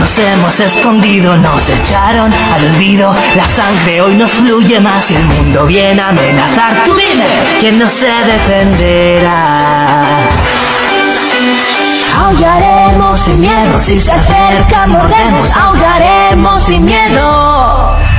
nos hemos escondido, nos echaron al olvido. La sangre hoy nos fluye más y el mundo viene a amenazar. Tú dime, ¿quién no se defenderá? Aullaremos sin miedo, si se acerca mordemos. Aullaremos sin miedo.